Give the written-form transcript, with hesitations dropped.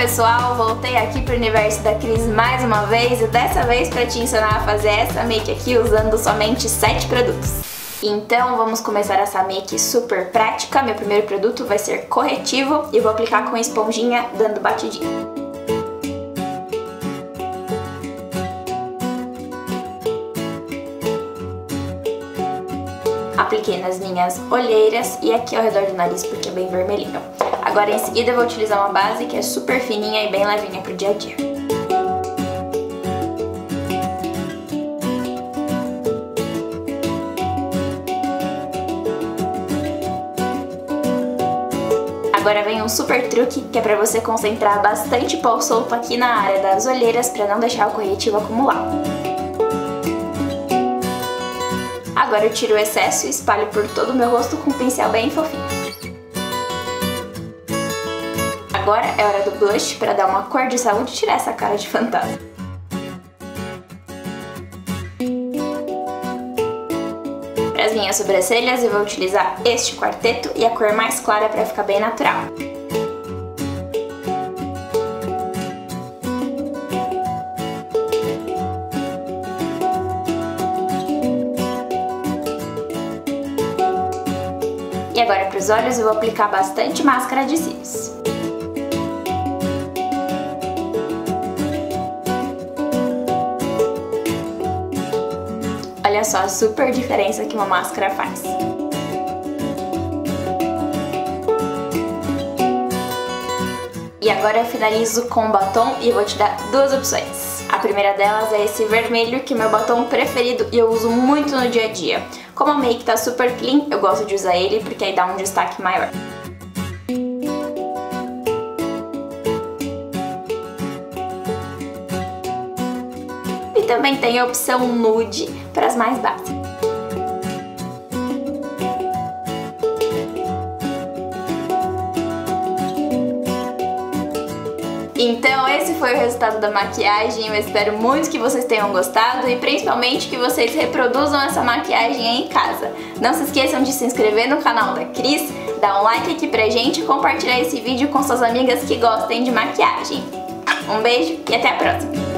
pessoal, voltei aqui pro universo da Cris mais uma vez e dessa vez para te ensinar a fazer essa make aqui usando somente 7 produtos. Então vamos começar essa make super prática. Meu primeiro produto vai ser corretivo e vou aplicar com esponjinha dando batidinha. Apliquei nas minhas olheiras e aqui ao redor do nariz porque é bem vermelhinho. Agora em seguida eu vou utilizar uma base que é super fininha e bem levinha pro dia a dia. Agora vem um super truque que é pra você concentrar bastante pó solto aqui na área das olheiras pra não deixar o corretivo acumular. Agora eu tiro o excesso e espalho por todo o meu rosto com um pincel bem fofinho. Agora é hora do blush para dar uma cor de saúde e tirar essa cara de fantasma. Para as minhas sobrancelhas eu vou utilizar este quarteto e a cor mais clara para ficar bem natural. E agora para os olhos eu vou aplicar bastante máscara de cílios. Olha só a super diferença que uma máscara faz. E agora eu finalizo com batom e eu vou te dar duas opções. A primeira delas é esse vermelho, que é meu batom preferido e eu uso muito no dia a dia. Como a make tá super clean, eu gosto de usar ele porque aí dá um destaque maior. E também tem a opção nude para as mais básicas. Então esse foi o resultado da maquiagem, eu espero muito que vocês tenham gostado e principalmente que vocês reproduzam essa maquiagem aí em casa. Não se esqueçam de se inscrever no canal da Cris, dar um like aqui pra gente e compartilhar esse vídeo com suas amigas que gostem de maquiagem. Um beijo e até a próxima!